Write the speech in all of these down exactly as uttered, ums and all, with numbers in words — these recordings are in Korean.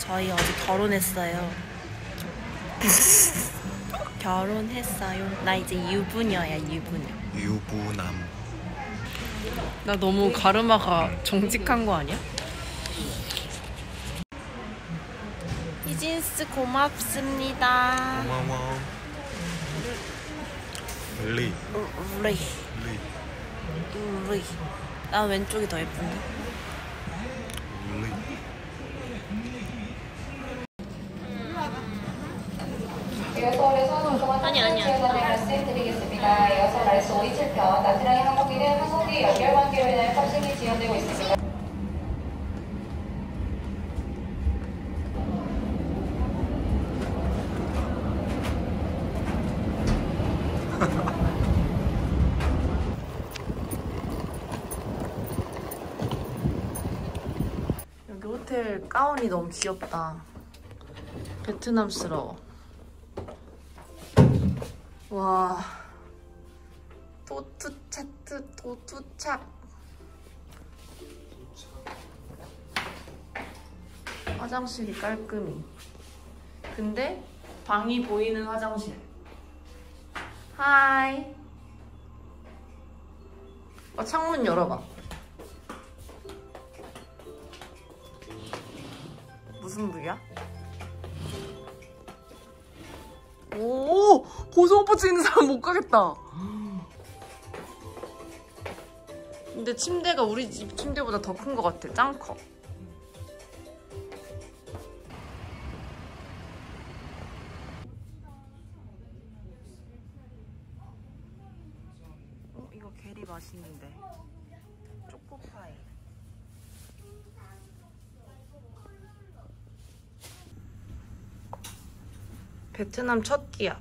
저희 어제 결혼했어요. 결혼했어요. 나 이제 유부녀야, 유부녀. 유부남. 나 너무 가르마가 정직한 거 아니야? 이진스 고맙습니다. 고마워. 리. 리. 리. 리. 난 왼쪽이 더 예쁜데. 리. 아니 아니야. 말씀드리겠습니다. 이어서 라이스 오이칠 편 나트랑의 항공기는 항공기 연결 관계로 인하여 탑승이 지연되고 있습니다. 여기 호텔 가운이 너무 귀엽다. 베트남스러워. 와, 도투차트 도투착. 화장실이 깔끔히. 근데 방이 보이는 화장실. 하이. 어, 창문 열어봐. 무슨 부위야? 오, 고소공포증 있는 사람 못 가겠다. 근데 침대가 우리 집 침대보다 더 큰 것 같아. 짱 커. 어, 이거 게리 맛있는데. 초코파이. 베트남 첫 끼야.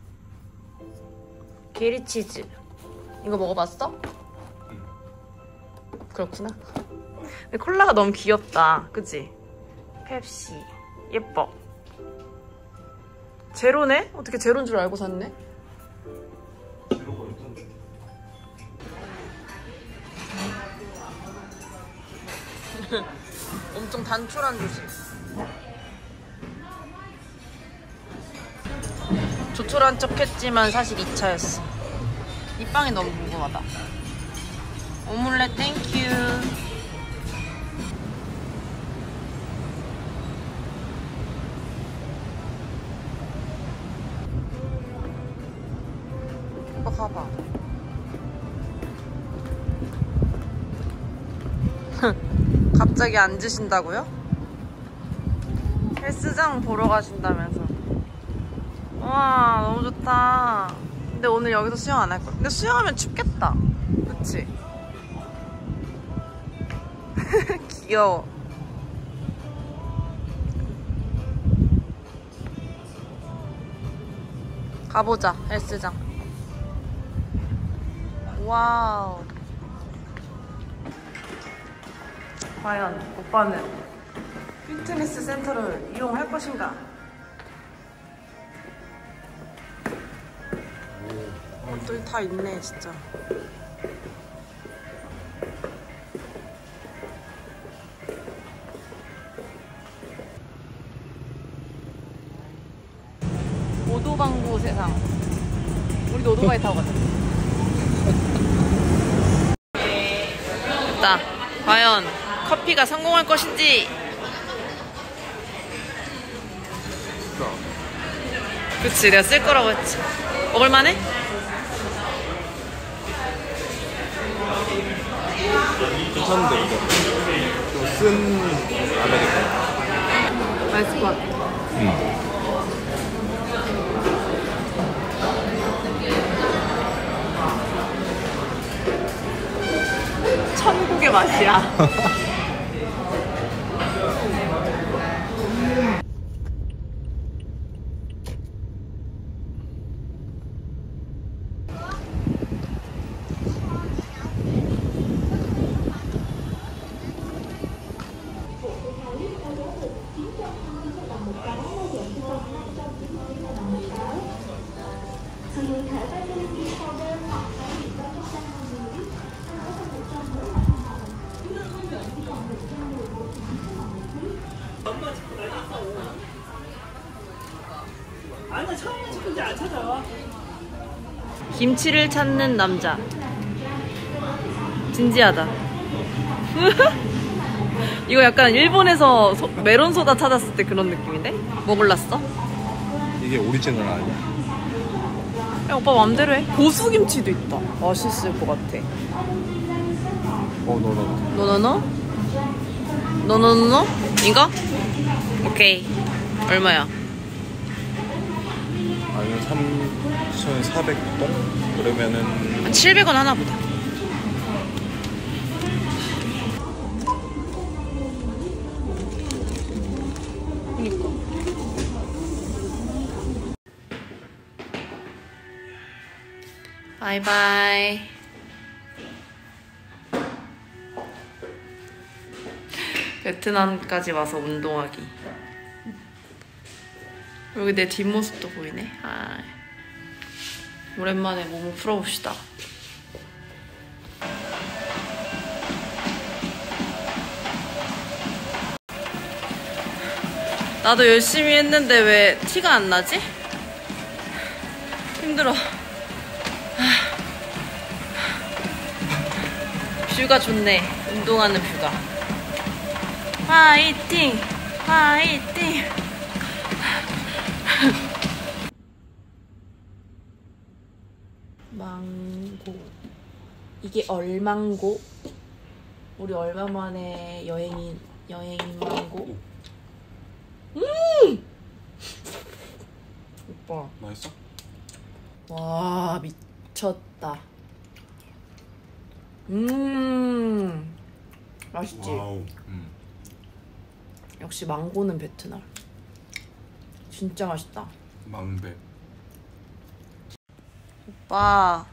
게리치즈. 이거 먹어봤어? 응. 그렇구나. 근데 콜라가 너무 귀엽다. 그치? 펩시. 예뻐. 제로네? 어떻게 제로인 줄 알고 샀네? 제로가 있던데. 엄청 단촐한 조식. 조촐한 척 했지만 사실 이 차였어. 이 빵이 너무 궁금하다. 오믈렛 땡큐. 오빠 가봐. 갑자기 앉으신다고요? 헬스장 보러 가신다면서. 와, 너무 좋다. 근데 오늘 여기서 수영 안 할 거야. 근데 수영하면 춥겠다. 그치? 귀여워. 가보자, 헬스장. 와우. 과연 오빠는 피트니스 센터를 이용할 것인가? 또 다 있네, 진짜. 오도방구 세상. 우리도 오토바이 타고 가자. 됐다. 과연 커피가 성공할 것인지. 그치, 내가 쓸 거라고 했지. 먹을만해? 괜찮은데 이거 좀 쓴 아메리카노. 맛있을 것 같아. 응. 천국의 맛이야. 김치를 찾는 남자. 진지하다. 이거 약간 일본에서 소, 메론 소다 찾았을 때 그런 느낌인데? 뭐 골랐어? 이게 오리지널 아니야? 야, 오빠 맘대로 해. 고수김치도 있다. 맛있을 것 같아. 어, 너너. 노노노? 노노노? 이거? 오케이. 얼마야? 아니면 삼천사백 동? 그러면은 칠백 원 하나 보다. 그니까. 바이바이. 베트남까지 와서 운동하기. 여기 내 뒷모습도 보이네. 아, 오랜만에 몸을 풀어봅시다. 나도 열심히 했는데 왜 티가 안 나지? 힘들어. 뷰가 좋네. 운동하는 뷰가. 화이팅! 화이팅! 망고. 이게 얼망고? 우리 얼마 만에 여행인 여행인 망고? 음! 오빠. 맛있어? 와, 미쳤다. 음. 맛있지? 와우. 음. 역시 망고는 베트남. 진짜 맛있다. 망배. 오빠.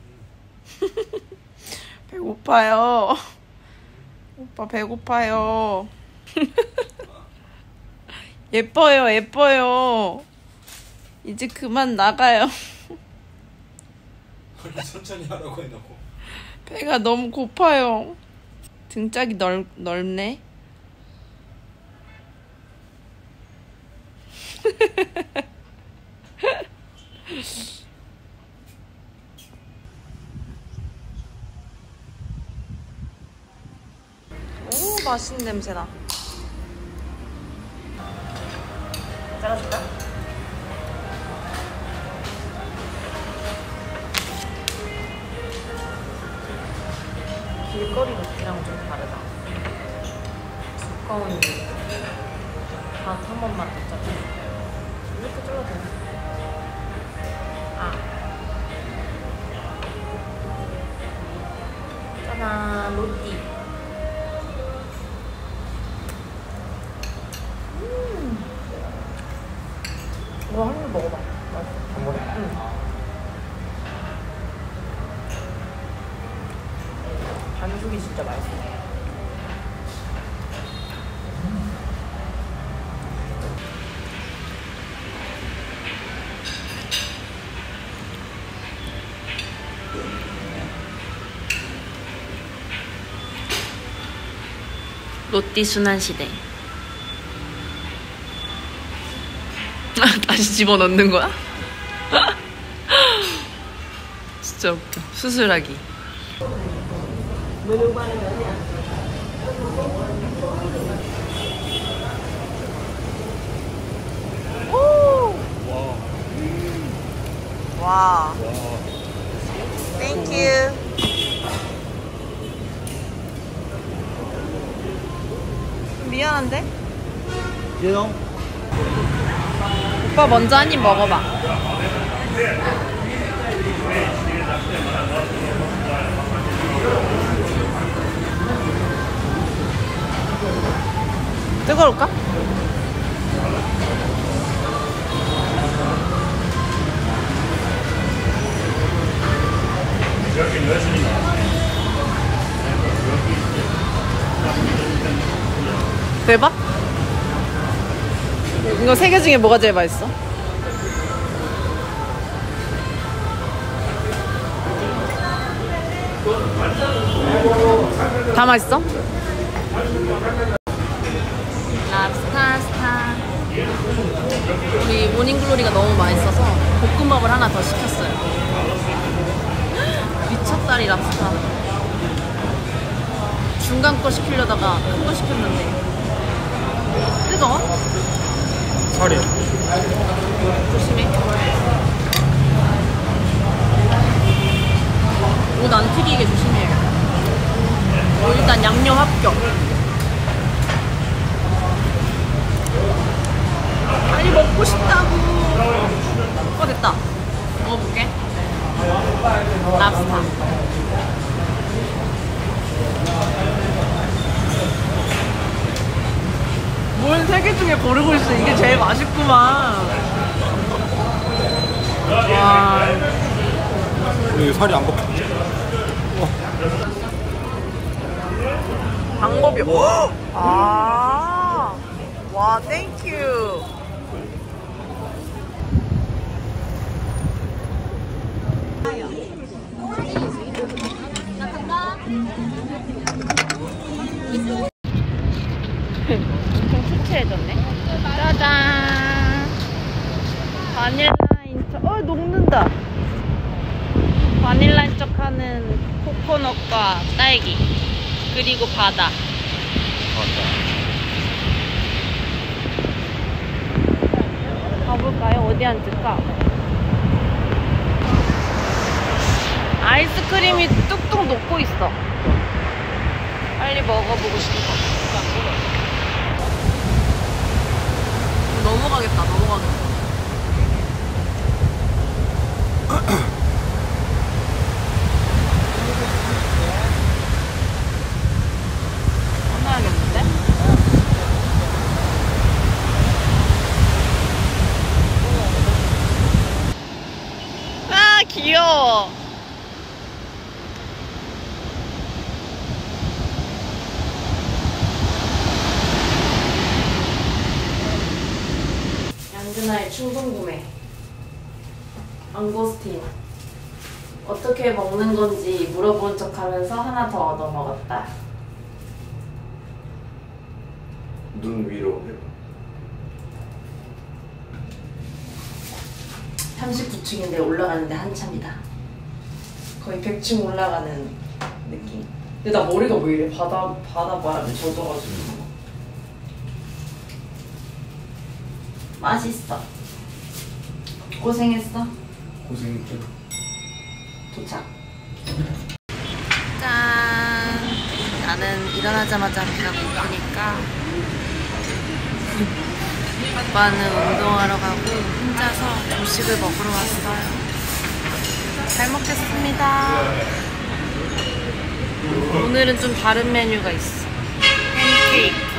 배고파요. 오빠 배고파요. 예뻐요, 예뻐요. 이제 그만 나가요. 천천히 하라고 해놓고. 배가 너무 고파요. 등짝이 넓, 넓네. 오, 맛있는 냄새나. 잘라줄까? 길거리 로티랑 좀 다르다. 두꺼운 밥 한 번만 더 짜줘. 이렇게 잘라도 되나? 아. 짜잔, 로티. 음. 이거 한 입 먹어봐. 맛있어. 한 번에? 응. 반죽이 진짜 맛있어. 로띠 순환시대. 다시 집어넣는 거야? 진짜 웃겨. 수술하기. 오! 와. 와. 땡큐. 미안한데? 예영. 오빠 먼저 한 입 먹어봐. 뜨거울까? 대박? 이거 세 개 중에 뭐가 제일 맛있어? 다 맛있어? 랍스타스타 우리 모닝글로리가 너무 맛있어서 볶음밥을 하나 더 시켰어요. 미쳤다리 랍스타. 중간 거 시키려다가 큰 거 시켰는데 뜨거워? 살이야. 조심해. 옷 안 튀기게 조심해야겠다. 어, 일단 양념 합격. 빨리 먹고 싶다고. 어, 됐다. 먹어볼게. 랍스타. 뭘 세 개 중에 고르고 있어. 이게 제일 맛있구만. 와. 여기 살이 안 벗겨. 방법이. 헉! 아. 와, 땡큐. 엄청 초췌해졌네. 짜잔. 바닐라 인척. 어, 녹는다. 바닐라 인척하는 코코넛과 딸기. 그리고 바다. 가볼까요? 어디 앉을까? 아이스크림이 뚝뚝 녹고 있어. 빨리 먹어보고 싶어. 넘어가겠다, 넘어가겠다. 혼나야겠는데? 아, 귀여워. 양준아의 충동구매. 앙고스틴. 어떻게 먹는 건지 물어본 척 하면서 하나 더 얻어 먹었다. 눈 위로. 삼십구 층인데 올라가는데 한참이다. 거의 백 층 올라가는 느낌. 근데 나 머리가 왜 이래? 바다, 바다 바람에 젖어가지고. 맛있어. 고생했어. 고생했죠. 도착. 짠. 나는 일어나자마자 배가 고프니까 오빠는 운동하러 가고 혼자서 조식을 먹으러 왔어요. 잘 먹겠습니다. 오늘은 좀 다른 메뉴가 있어. 팬케이크.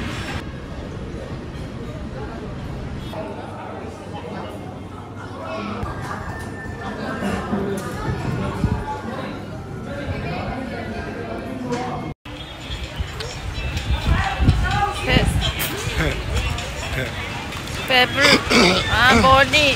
배불 아 머리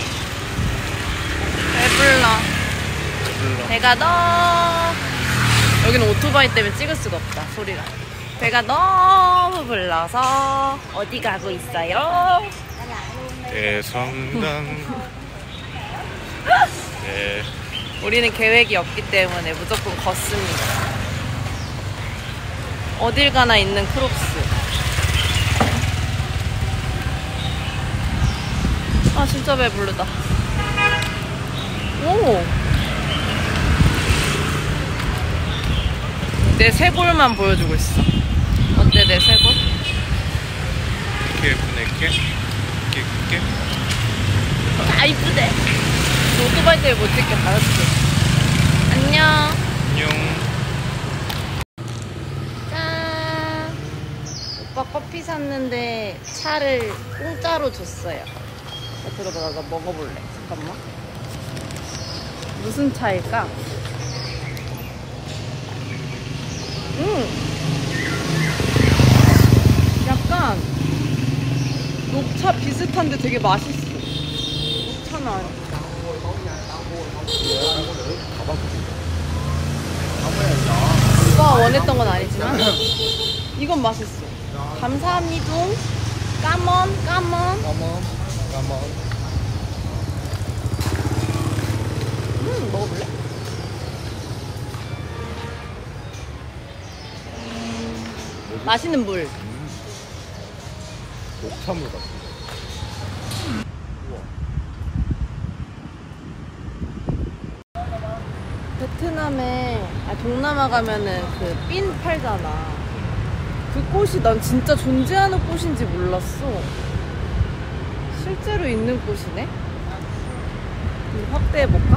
배불러. 배가 너무 여기는 오토바이 때문에 찍을 수가 없다 소리가. 배가 너무 불러서 어디 가고 있어요? 대성당. 네. 우리는 계획이 없기 때문에 무조건 걷습니다. 어딜 가나 있는 크롭스. 아 진짜 배부르다. 오! 내 쇄골만 보여주고 있어. 어때 내 쇄골? 이렇게 예쁘네, 이렇게. 이렇게 예쁘게. 아 이쁘대. 오토바이 때문에 못 찍겠다. 그치? 안녕. 안녕. 짠. 오빠 커피 샀는데 차를 공짜로 줬어요. 들어봐, 나 먹어볼래. 잠깐만. 무슨 차일까? 음! 약간 녹차 비슷한데 되게 맛있어. 녹차는 아니야. 오빠가 원했던 건 아니지만 이건 맛있어. 감사합니다. 까먹. 까먼 까먼. 까만 까만. 음 먹어볼래? 맛있는 물. 녹차물 같은데. 베트남에 아 동남아 가면은 그 삔 팔잖아. 그 꽃이 난 진짜 존재하는 꽃인지 몰랐어. 실제로 있는 꽃이네. 좀 확대해 볼까?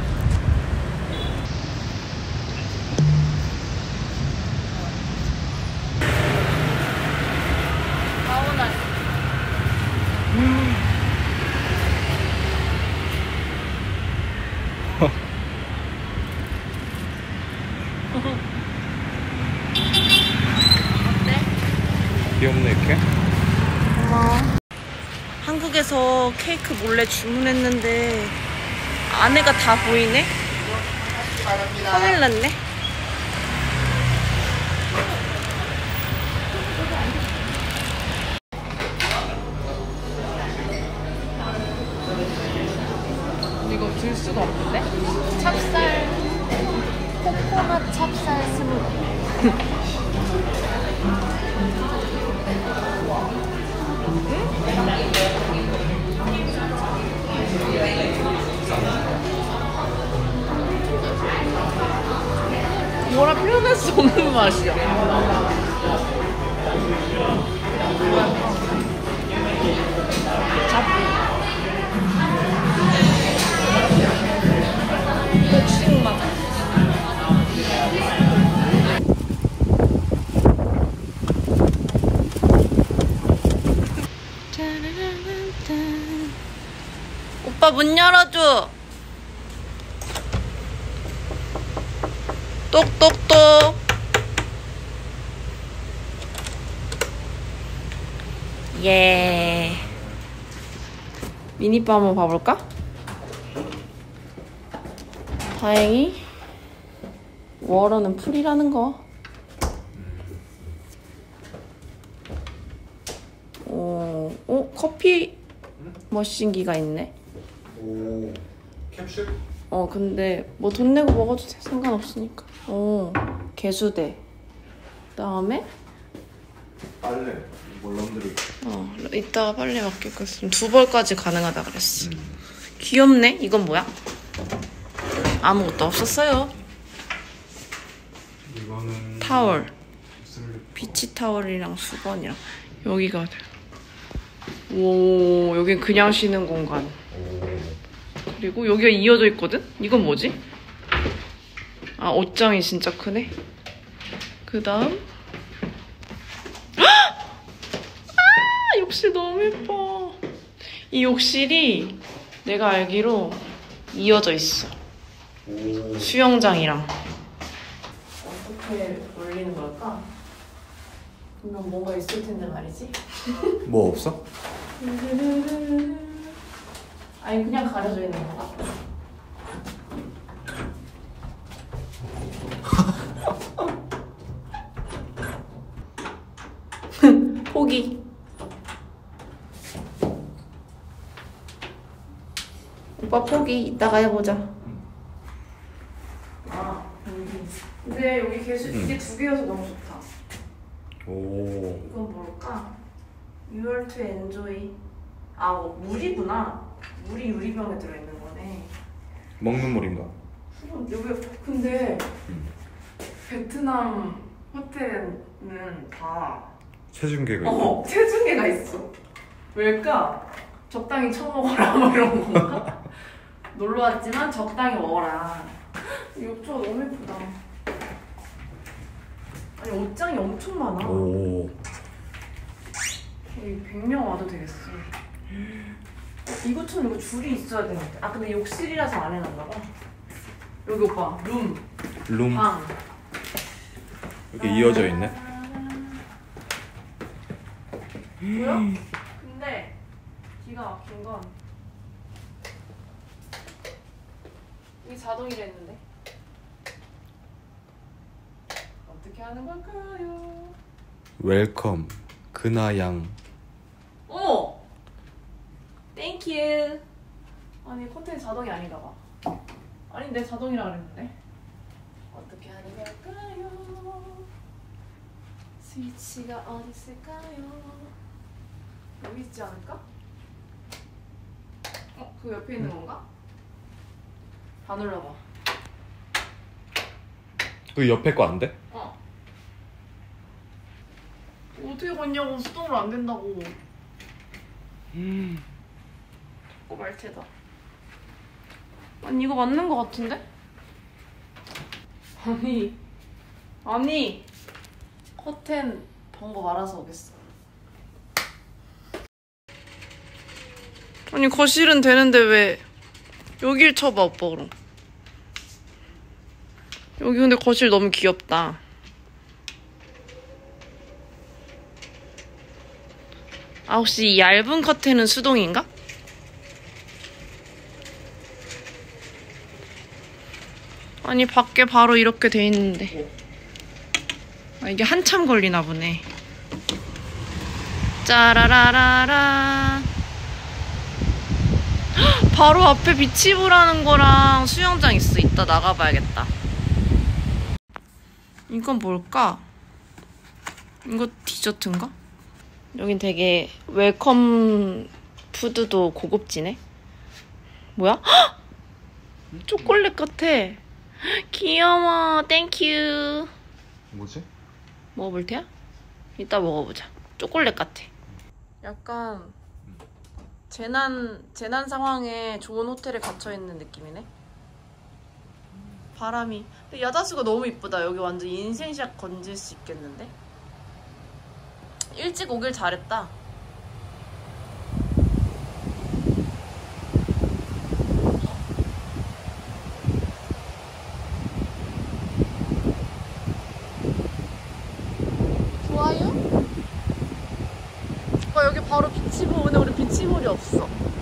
가오나. 귀엽네 이렇게. 한국에서 케이크 몰래 주문했는데 안에가 다 보이네? 큰일 났네. 이거 들 수가 없는데? 찹쌀 코코넛 찹쌀 스무디. 뭐라 표현할 수 없는 맛이야. 복숭 맛. 오빠 문 열어줘. 똑똑똑. 예. 미니바 한번 봐볼까? 다행히 워러는 풀이라는 거. 오, 오 커피 머신기가 있네. 오 캡슐? 어 근데 뭐 돈 내고 먹어도 돼. 상관없으니까. 어 개수대. 그다음에 빨래 이걸 런드리. 어 이따가 빨래 맡기겠으면 두 벌까지 가능하다 그랬어. 음. 귀엽네. 이건 뭐야? 아무것도 없었어요. 이거는 타월. 슬리퍼. 비치 타월이랑 수건이랑. 여기가 오 여긴 그냥 쉬는 공간. 오. 그리고 여기가 이어져 있거든? 이건 뭐지? 아 옷장이 진짜 크네. 그 다음 아 욕실 너무 예뻐. 이 욕실이 내가 알기로 이어져 있어. 오. 수영장이랑. 어떻게 올리는 걸까? 분명 뭔가 있을 텐데 말이지. 뭐 없어? 아니 그냥 가려져 있는 건가? 포기. 오빠 포기 이따가 해보자. 아 근데 여기 계속 이게 두 개여서 너무 좋다. 오. 이건 뭘까? You are to enjoy. 아, 뭐 물이구나. 물이 유리병에 들어있는 거네. 먹는 물인가? 수건 여기 근데 음. 베트남 호텔은 다 체중계가 있어. 어, 체중계가 있어. 왜일까? 적당히 처먹어라 뭐 이런 건가? 놀러 왔지만 적당히 먹어라. 이 욕조가 너무 예쁘다. 아니 옷장이 엄청 많아. 오. 여기 백 명 와도 되겠어. 이것처럼 이거 줄이 있어야 되는데. 아 근데 욕실이라서 안 해놨나 봐. 여기 오빠 룸, 룸 방. 이렇게 이어져 있네. 뭐야? 근데 기가 막힌 건 이게 자동이라 했는데 어떻게 하는 걸까요? 웰컴 그나양. 어머! 땡큐. 아니 커튼이 자동이 아닌가 봐. 아닌데 자동이라 그랬는데. 어떻게 하는 걸까요? 스위치가 어디 있을까요? 여기 있지 않을까? 어? 그 옆에 있는 건가? 다 눌러봐. 그 옆에 거 안 돼? 어. 어떻게 걷냐고. 수동으로 안 된다고. 음. 어, 말테다. 아니 이거 맞는 거 같은데? 아니 아니 커튼 방법 알아서 오겠어. 아니 거실은 되는데 왜 여길 쳐봐 오빠 그럼. 여기 근데 거실 너무 귀엽다. 아 혹시 이 얇은 커튼은 수동인가? 아니 밖에 바로 이렇게 돼 있는데. 아 이게 한참 걸리나 보네. 짜라라라라. 헉, 바로 앞에 비치부라는 거랑 수영장 있어. 이따 나가봐야겠다. 이건 뭘까? 이거 디저트인가? 여긴 되게 웰컴 푸드도 고급지네. 뭐야? 헉! 초콜릿 같아. 귀여워. 땡큐. 뭐지? 먹어볼 테야? 이따 먹어보자. 초콜릿 같아. 약간 재난 재난 상황에 좋은 호텔에 갇혀 있는 느낌이네. 바람이. 근데 야자수가 너무 이쁘다. 여기 완전 인생샷 건질 수 있겠는데? 일찍 오길 잘했다. 좋아요? 오빠 여기 바로 비치볼. 근데 우리 비치볼이 없어.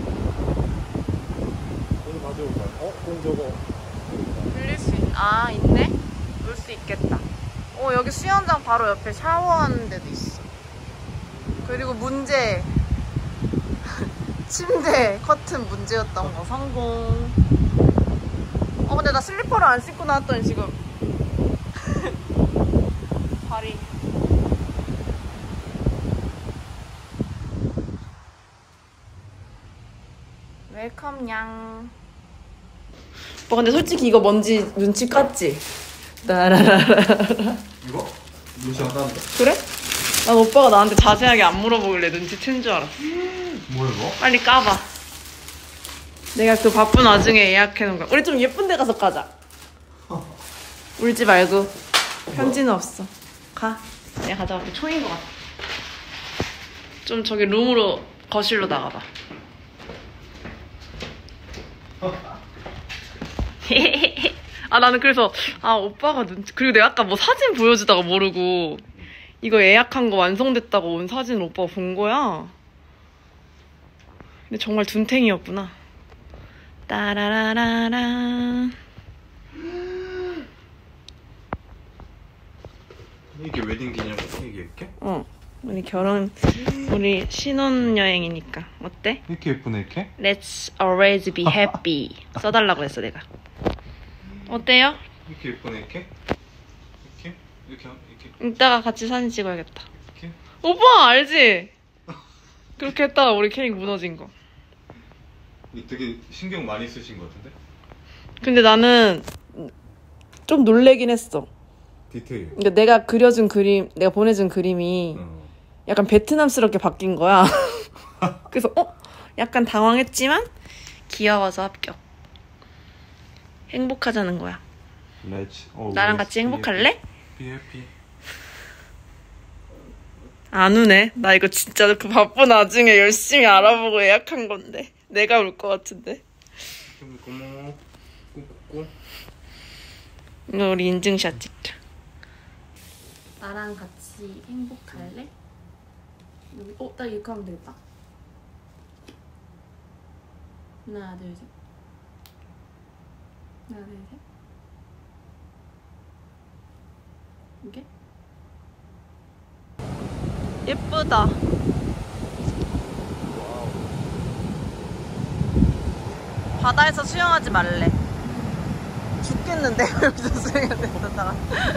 공 가져올까? 어? 공 저거. 빌릴 수 있... 아 있네? 놀 수 있겠다. 어 여기 수영장 바로 옆에 샤워하는 데도 있어. 그리고 문제 침대 커튼 문제였던 거 성공. 어 근데 나 슬리퍼를 안 신고 나왔더니 지금 발이. 웰컴 양. 뭐 근데 솔직히 이거 뭔지 눈치 깠지? 따라라라라. 이거? 눈치 안 나는데? 그래? 난 오빠가 나한테 자세하게 안 물어보길래 눈치챈 줄 알았어. 뭐야 이거? 빨리 까봐. 내가 그 바쁜 와중에 예약해놓은 거야. 우리 좀 예쁜 데 가서 까자. 울지 말고. 편지는 없어. 가. 내가 가져갈게. 초인 것 같아. 좀 저기 룸으로 거실로 나가봐. 아 나는 그래서 아 오빠가 눈치. 그리고 내가 아까 뭐 사진 보여주다가 모르고 이거 예약한 거 완성됐다고 온 사진을 오빠가 본 거야. 근데 정말 둔탱이였구나. 따라라라라. 이게 웨딩 기념 케이크 이렇게? 어. 우리 결혼 우리 신혼여행이니까 어때? 이렇게 예쁘네 이렇게? Let's always be happy 써달라고 했어 내가. 어때요? 이렇게 예쁘네 이렇게? 이렇게? 이렇게? 이렇게? 이따가 같이 사진 찍어야겠다. 이렇게? 오빠 알지? 그렇게 했다가 우리 케이크 무너진 거. 되게 신경 많이 쓰신 것 같은데? 근데 나는 좀 놀래긴 했어. 디테일. 그러니까 내가 그려준 그림, 내가 보내준 그림이 어. 약간 베트남스럽게 바뀐 거야. 그래서 어? 약간 당황했지만 귀여워서 합격. 행복하자는 거야. Let's always 나랑 같이 be 행복할래? Be happy. 안 우네. 나 이거 진짜 그 바쁜 와중에 열심히 알아보고 예약한 건데. 내가 울 것 같은데. 고마워. 꾹꾹꾹. 이거 우리 인증샷 찍자. 나랑 같이 행복할래? 여기, 어, 딱 이렇게 하면 되겠다. 하나, 둘, 셋. 하나, 둘, 셋. 이게? 예쁘다. 바다에서 수영하지 말래. 죽겠는데 여기서 수영해야 된다.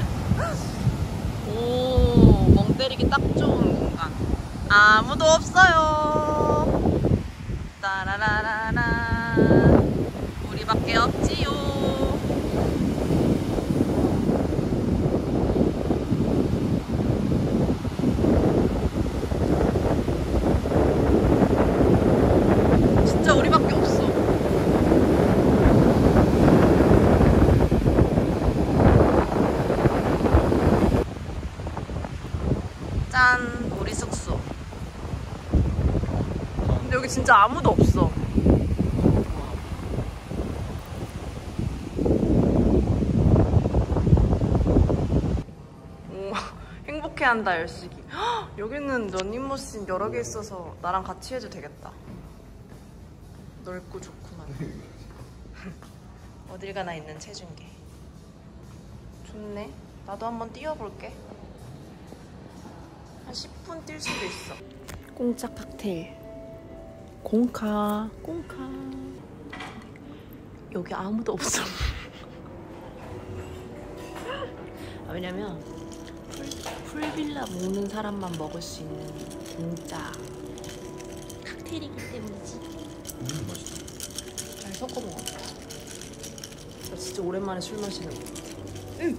오, 멍 때리기 딱 좋은 공간. 아무도 없어요. 따라라라라. 우리밖에 없지요. 진짜 우리밖에 없어. 짠, 우리 숙소. 근데 여기 진짜 아무도 없어. 오, 행복해한다 열시기. 헉, 여기는 러닝머신 여러 개 있어서 나랑 같이 해도 되겠다. 넓고 좋구만. 어딜 가나 있는 체중계. 좋네. 나도 한번 뛰어볼게. 한 십 분 뛸 수도 있어. 공짜 칵테일. 공카. 공카. 여기 아무도 없어. 아, 왜냐면 풀, 풀빌라 모으는 사람만 먹을 수 있는 공짜 칵테일이기 때문이지. 음, 맛있다. 잘 섞어 먹어. 나 진짜 오랜만에 술 마시는 거. 응.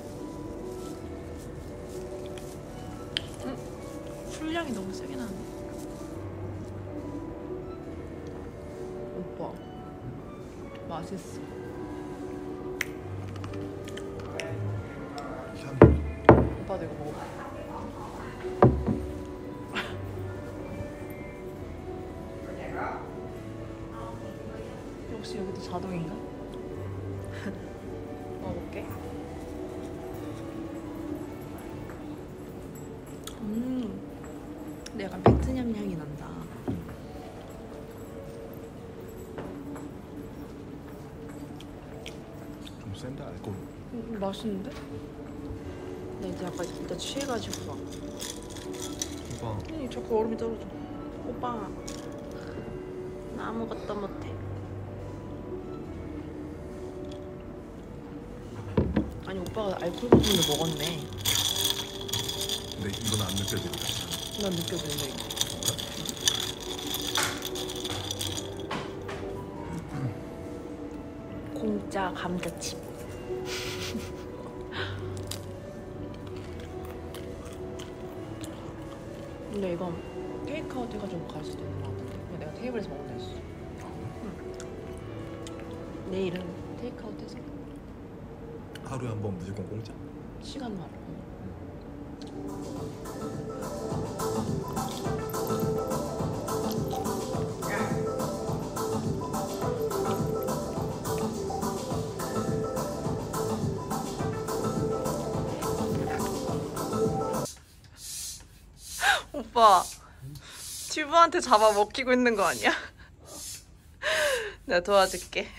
응. 술량이 너무 세게 나네. 오빠, 맛있어. 오빠도 이거 먹어봐. 혹시 여기도 자동인가? 먹어볼게. 음, 근데 약간 베트남 향이 난다. 좀 센데 알코올. 음, 맛있는데? 나 이제 약간 진짜 취해가지고 막. 오빠. 아니, 자꾸 얼음이 떨어져. 오빠, 나 아무것도 못해. 아니, 오빠가 알코올 부분을 먹었네. 근데 이건 안 느껴지니까. 난 느껴지는데 이거. 공짜 감자칩. 근데 이건 테이크아웃 해가지고 갈 수도 있는 것 같은데. 그냥 내가 테이블에서 먹는다 했어. 응. 내일은 테이크아웃 해서 하루에 한 번 무조건 공짜. 시간 말아. 오빠, 튜브한테 잡아 먹히고 있는 거 아니야? 내가 도와줄게.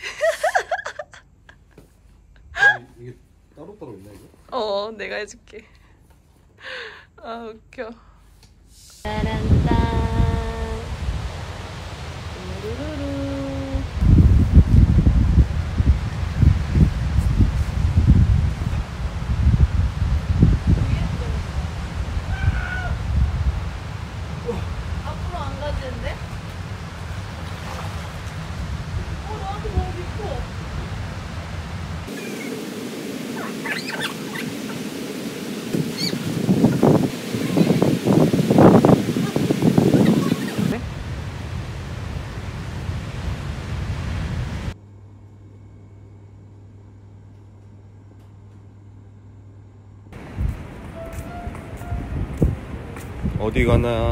이게 따로따로 있나 이거? 어, 내가 해줄게. 아, 웃겨. 앞으로 안 가지는데? 어, 나한테 너무 깊어. 어디 가나?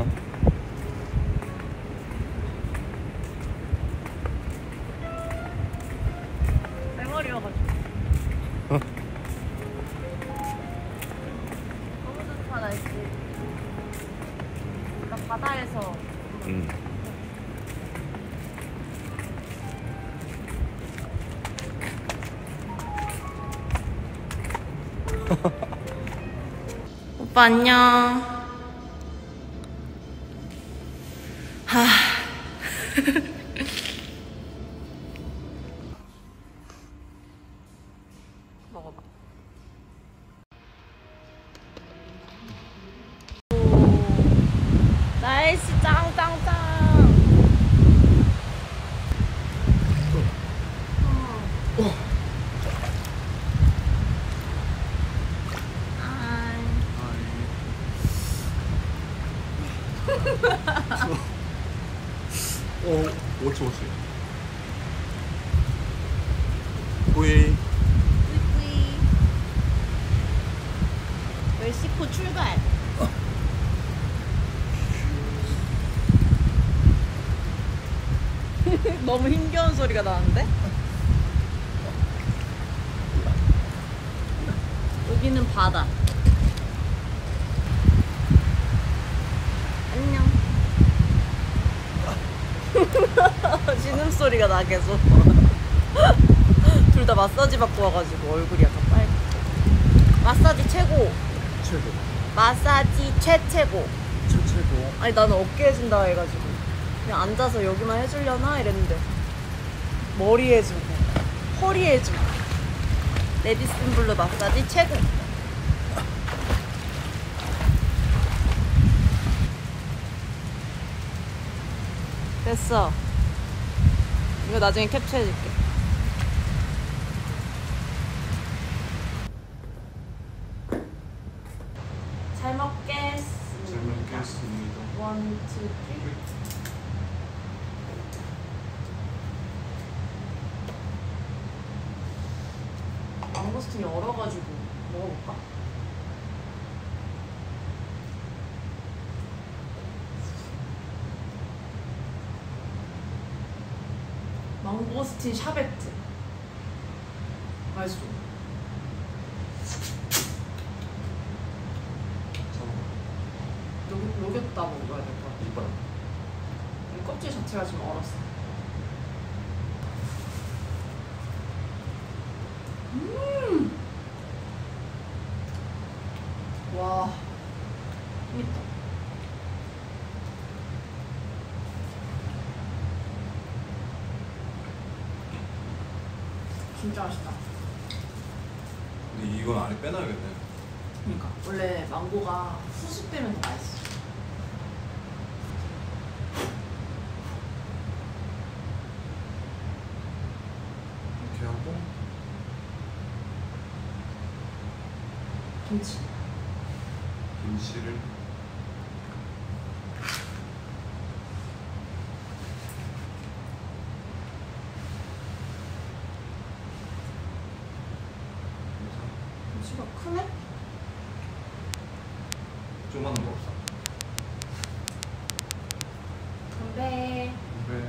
내 머리여가지고. 어? 너무 좋다, 날씨. 그러니까 바다에서. 응. 오빠 안녕. 하. 오, 오치 오치. 뿌이. 뿌이뿌이. 멕시코 출발. 너무 힘겨운 소리가 나는데? 여기는 바다. 안녕. 신음소리가 나 계속. 둘 다 마사지 받고 와가지고 얼굴이 약간 빨개. 마사지 최고. 최고. 마사지 최최고. 최최고. 아니 나는 어깨 해준다 해가지고 그냥 앉아서 여기만 해주려나 이랬는데 머리 해주고 허리 해주고 레디슨 블루 마사지 최고. 됐어. 이거 나중에 캡처해줄게. 잘 먹겠습니다. 잘 먹겠습니다. 원, 투, 쓰리. 망고스틴이 얼어가지고 먹어볼까? 망고스틴 샤베트 맛있어. 녹, 녹였다 먹어야 될 것 같아. 이빨. 이 껍질 자체가 좀 얼었어. 음! 와, 맛있다. 진짜 맛있다. 근데 이건 안에 빼놔야겠네. 그러니까 원래 망고가 수습되면 더 맛있어. 이렇게 하고 김치. 김치를 김치가 크네? 조그마한 거 없어. 건배. 그래.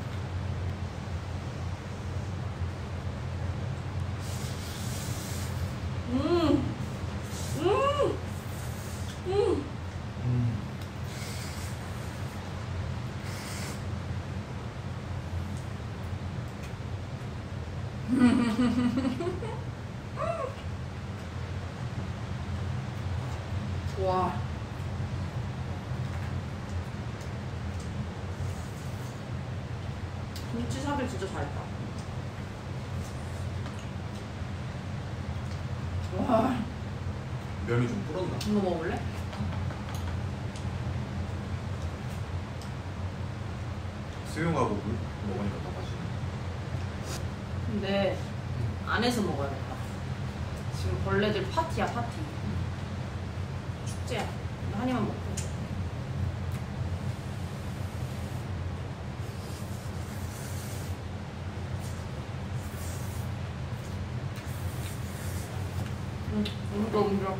음. 음. 음. 음. 와. 김치 삽을 진짜 잘했다. 와. 면이 좀 불었나? 이거 먹을래? 수영하고 물 먹으니까 더 맛있네. 근데 안에서 먹어야겠다. 지금 벌레들 파티야 파티. 축제야. 이거 한 입만 먹고. 응, um져 um져.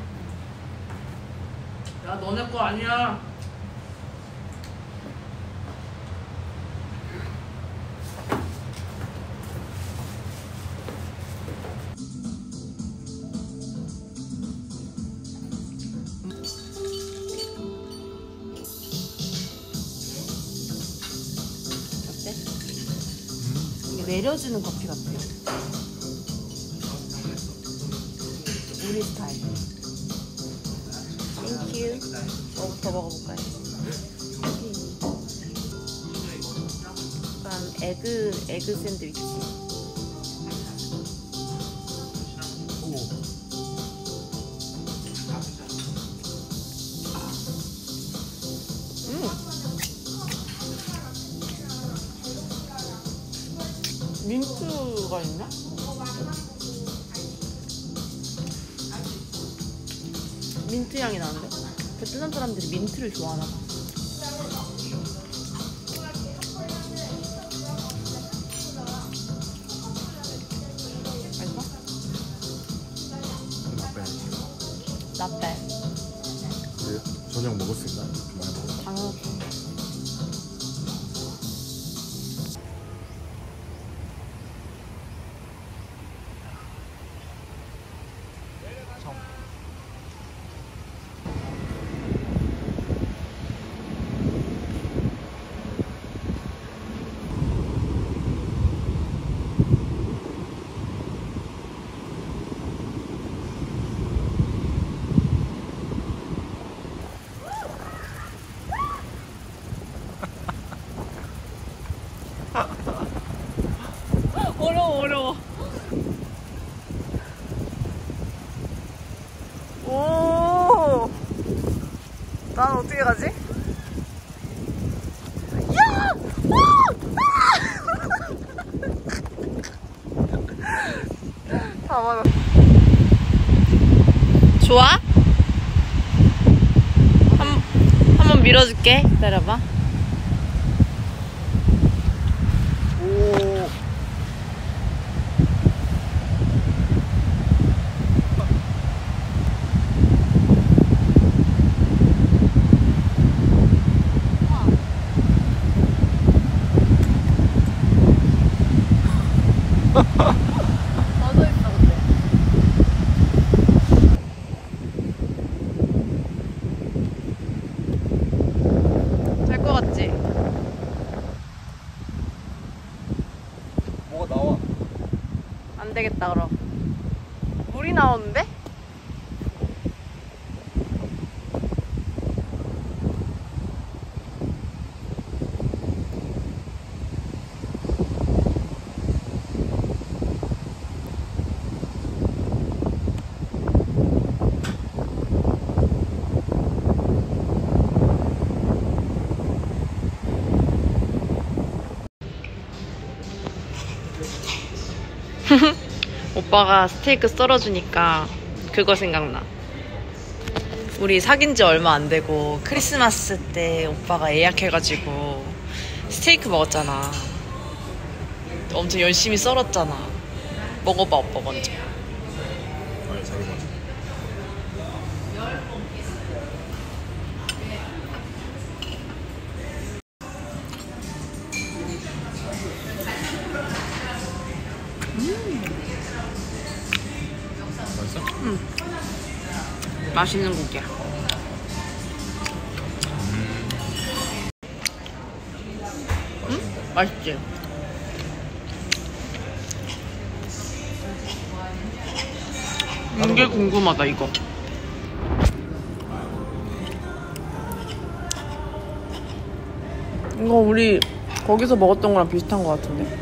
야 너네 거 아니야. 어때? 이게 내려주는 커피 같아. 우리 스타일. 땡큐. 뭐부터 먹어볼까요? 약간 에그, 에그 샌드위치. 음. 민트가 있나? 민트 향이 나는데? 베트남 사람들이 민트를 좋아하나 봐. Not bad. 그래요? 저녁 먹을 수 있나? 이렇게 많이 먹어. 당연히. 어려워 어려워. 오, 난 어떻게 가지? 야! 다 맞아. 좋아? 한, 한번 밀어줄게. 기다려봐. 오. 맞아 있다 근데. 될 것 같지? 뭐가 나와? 안 되겠다 그럼. 물이 나오는데? 오빠가 스테이크 썰어주니까 그거 생각나. 우리 사귄 지 얼마 안 되고 크리스마스 때 오빠가 예약해가지고 스테이크 먹었잖아. 엄청 열심히 썰었잖아. 먹어봐 오빠 먼저. 아니 자기 먼저. 맛있어? 응. 맛있는 고기야. 응? 맛있지? 이게 궁금하다 이거. 이거 우리 거기서 먹었던 거랑 비슷한 거 같은데?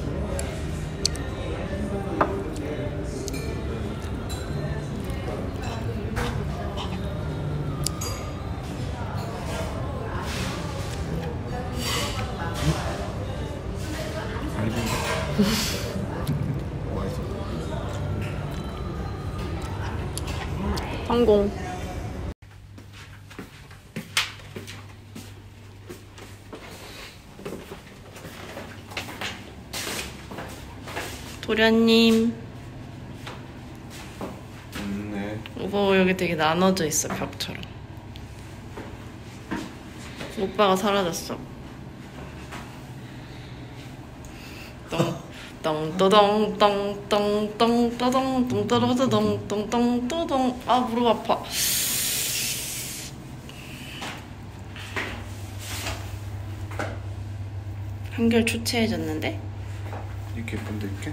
맛있어. 성공. 도련님. 음, 네. 오빠 여기 되게 나눠져 있어 벽처럼. 오빠가 사라졌어. 똥똥똥똥똥똥똥똥똥똥똥똥똥똥똥똥똥똥. 아 무릎 아파. 한결 초췌해졌는데? 이렇게 예쁜데 이렇게?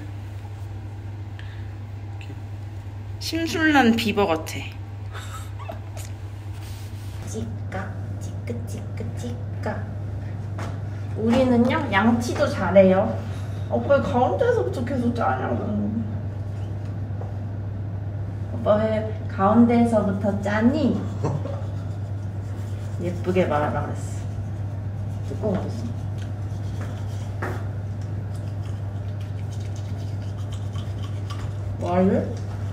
이렇게? 심술난 비버 같아. 찌까 찌끄 찌끄 찌까. 우리는요 양치도 잘해요. 오빠 왜 가운데서부터 계속 짜냐고. 오빠 왜 가운데서부터 짜니? 예쁘게 말하라 그랬어. 뚜껑 어딨어? 뭐할래?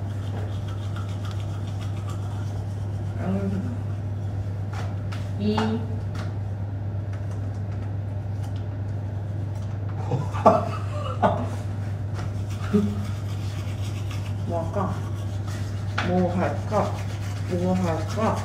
이 뭐 할까? 뭐 할까? 뭐가 할까?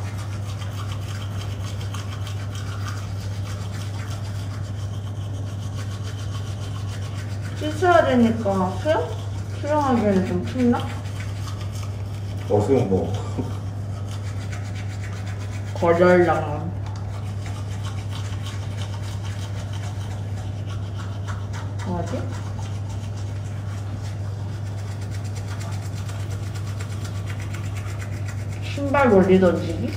씻어야 되니까 수영? 수영하기에는 좀 춥나? 어, 수영 뭐. 거절당. 뭐하지? 신발 멀리 던지기?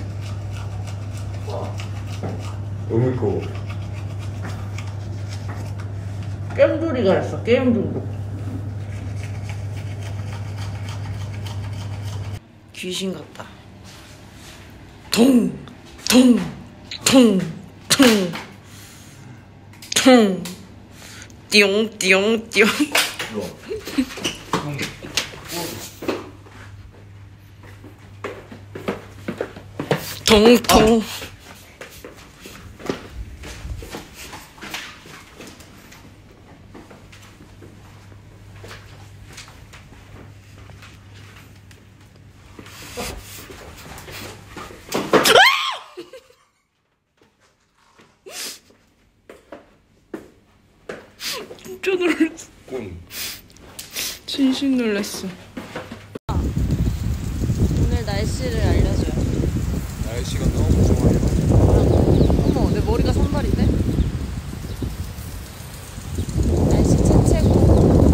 너무 이거. 게임돌이가 있어, 게임 중독. 귀신 같다. 통, 통, 통, 통, 통, 띠용, 띠용, 띠용. 통통. 진짜 놀랐어. 꾼. 진심 놀랐어. 오늘 날씨를 알려줘요. 날씨가 너무 좋아요. 어머, 내 머리가 산발인데? 날씨 최최고.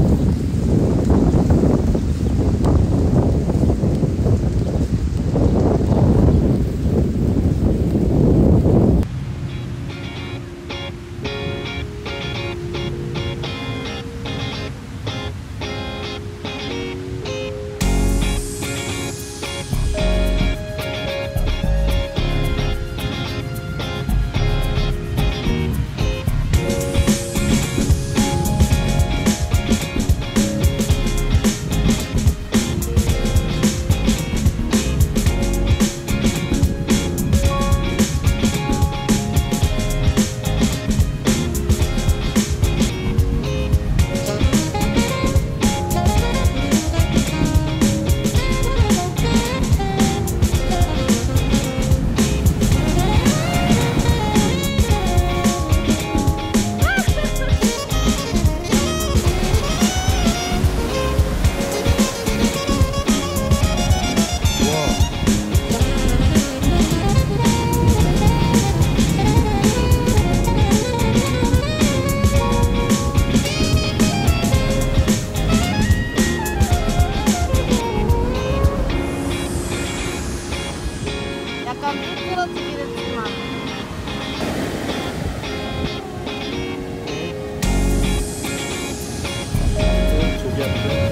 약간 삐뚤어지긴 했지만 저기 앞에.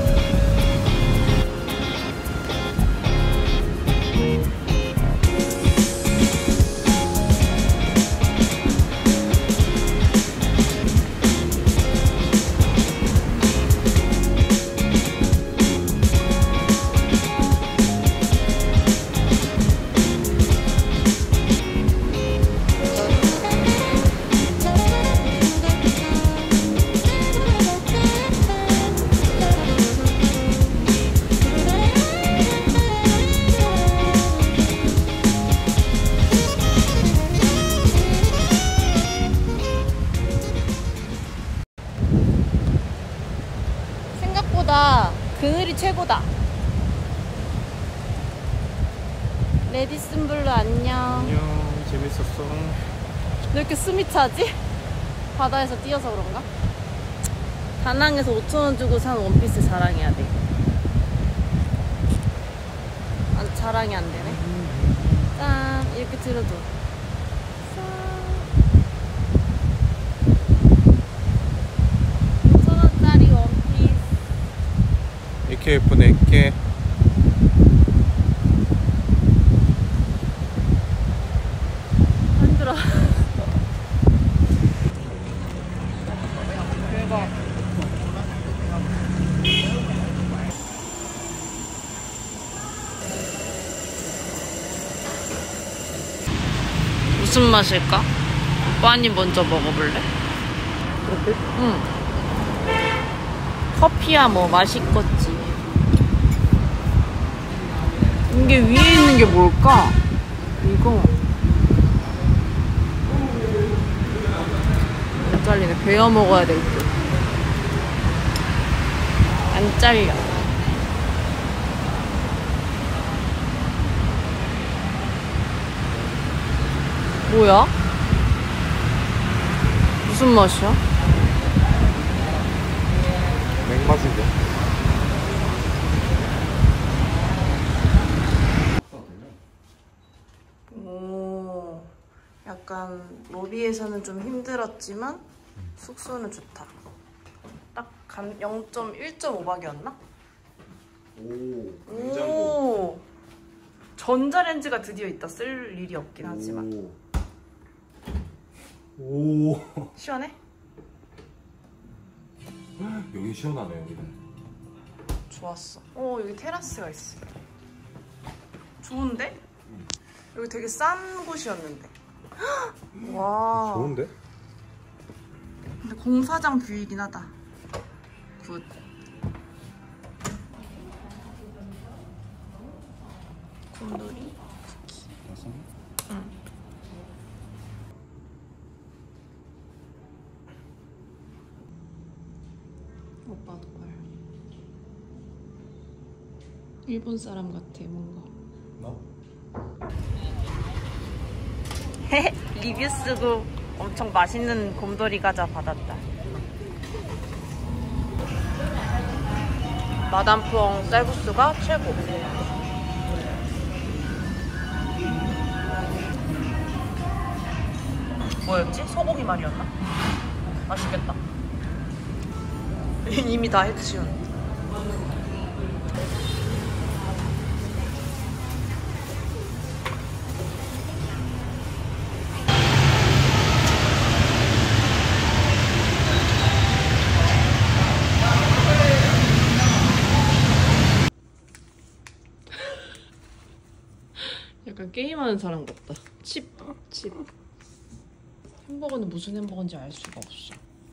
생각보다 그늘이 최고다. 레디슨 블루 안녕. 안녕, 재밌었어. 왜 이렇게 숨이 차지? 바다에서 뛰어서 그런가? 다낭에서 오천 원 주고 산 원피스 자랑해야 돼. 아, 자랑이 안 되네. 짠, 이렇게 들어줘. 오천 원짜리 원피스. 이렇게 예쁘네, 이렇게. 힘들어. 대박. 무슨 맛일까? 오빠니 먼저 먹어볼래? 응. 커피야 뭐 맛있겠지. 이게 위에 있는 게 뭘까? 이거 안 잘리네. 베어 먹어야 될 듯. 안 잘려. 뭐야? 무슨 맛이야? 맥맛인데. 오, 약간 로비에서는 좀 힘들었지만 숙소는 좋다. 딱 영 점 일 점 오박이었나? 오. 오, 전자레인지가 드디어 있다. 쓸 일이 없긴 하지만. 오. 오. 시원해? 여기 시원하네 여기는. 좋았어. 오, 여기 테라스가 있어. 좋은데? 여기 되게 싼 곳이었는데. 와. 좋은데? 근데 공사장 뷰이긴 하다. 굿. 곰돌이? 응. 오빠도 걸. 일본 사람 같아 뭔가. 나? 리뷰 쓰고 엄청 맛있는 곰돌이 과자 받았다. 마담푸엉 쌀국수가 최고. 뭐였지? 소고기 말이었나? 맛있겠다. 이미 다 해치운. 약간 게임하는 사람 같다. 칩, 칩. 햄버거는 무슨 햄버거인지 알 수가 없어.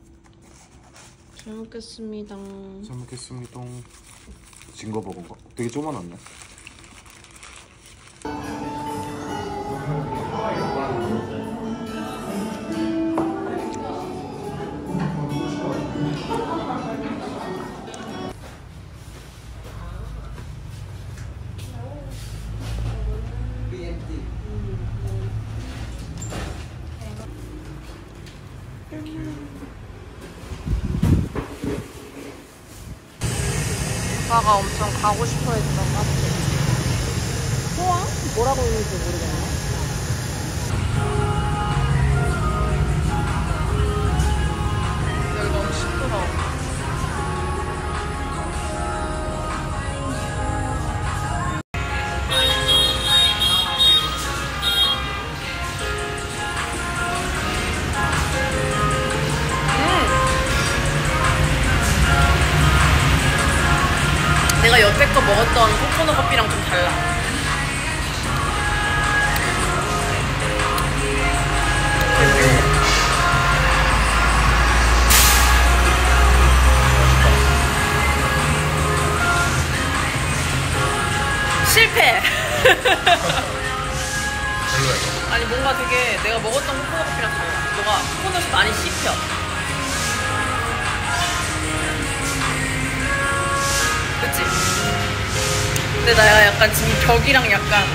잘 먹겠습니다. 잘 먹겠습니다. 징거버거가 되게 조그만하네. 오빠가 엄청 가고 싶어 했던 카페. 포항? 뭐라고 읽는지 모르겠네. 여기 너무 시끄러워. 내가 여태껏 먹었던 코코넛 커피랑 좀 달라. 실패! 아니 뭔가 되게 내가 먹었던 코코넛 커피랑 달라. 뭐가 코코넛이 많이 씹혀. 그치? 근데 나 약간 지금 벽이랑 약간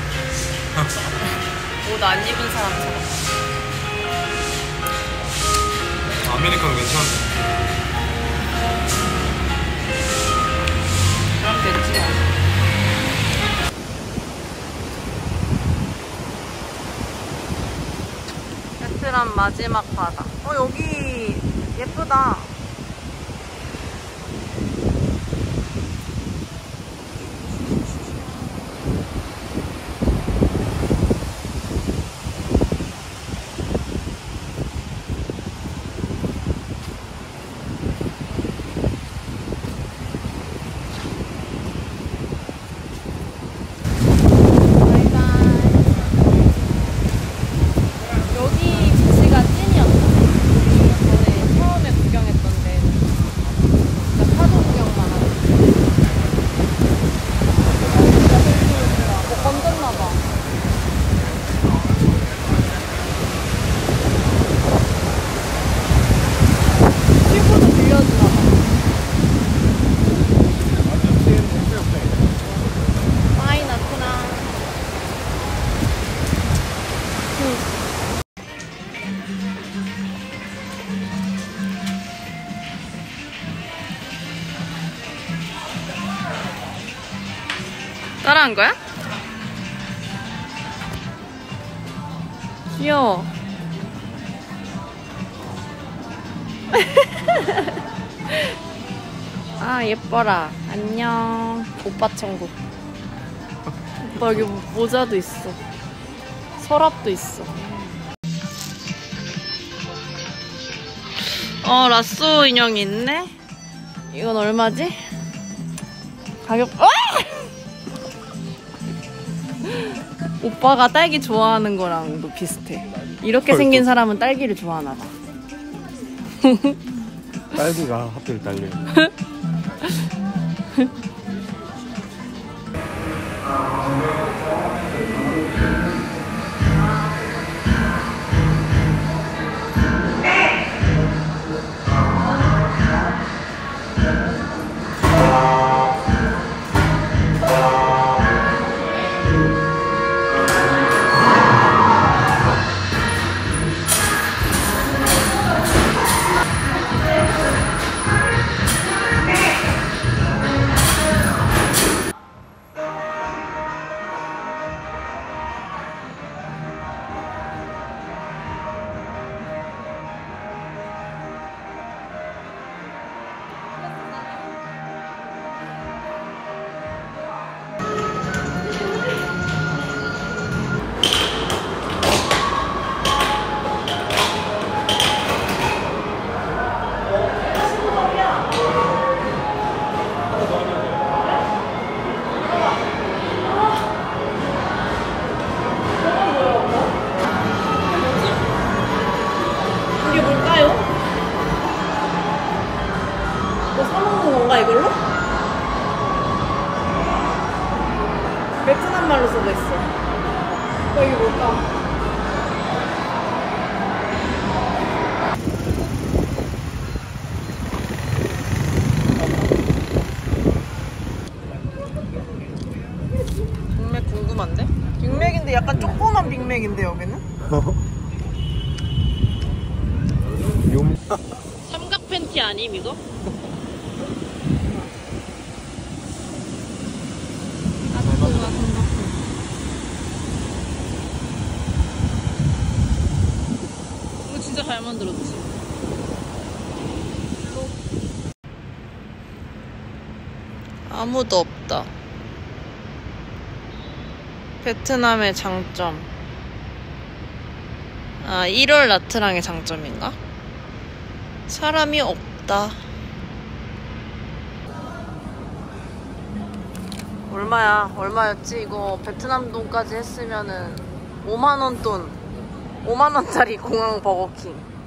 옷 안 입은 사람처럼. 아메리카노 괜찮은데? 그럼 됐지 뭐. 베트남 마지막 바다. 어 여기 예쁘다. 여기 비치가 찐이었어. 전에 처음에 구경했던 따라한 거야? 귀여워. 아 예뻐라. 안녕. 오빠 천국. 오빠 여기 모자도 있어. 서랍도 있어. 어 라쏘 인형이 있네. 이건 얼마지? 가격. 아! 오빠가 딸기 좋아하는 거랑도 비슷해. 이렇게 생긴 사람은 딸기를 좋아하나 봐. 딸기가 하필 딸려. 이게 뭘까요? 뭐 사먹는 건가 이걸로? 베트남 말로 써져있어. 어 이게 뭘까? 빅맥 궁금한데? 빅맥인데 약간 조그만 빅맥인데 여기는? 용. 삼각 팬티 아님 이거? 이거 진짜 잘 만들었지. 아무도 없다. 베트남의 장점. 아, 일월 나트랑의 장점인가? 사람이 없다. 얼마야? 얼마였지? 이거 베트남 돈까지 했으면은 오만 원 돈. 오만 원짜리 공항 버거킹.